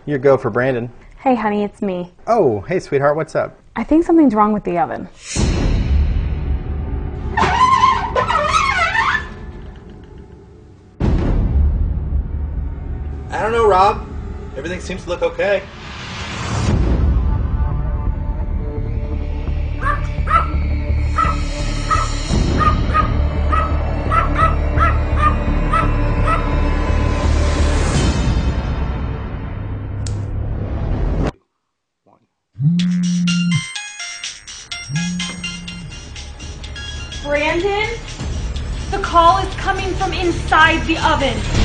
Your go for Brandon. Hey honey, it's me. Oh, hey sweetheart, what's up? I think something's wrong with the oven. I don't know, Rob. Everything seems to look okay. Brandon, the call is coming from inside the oven.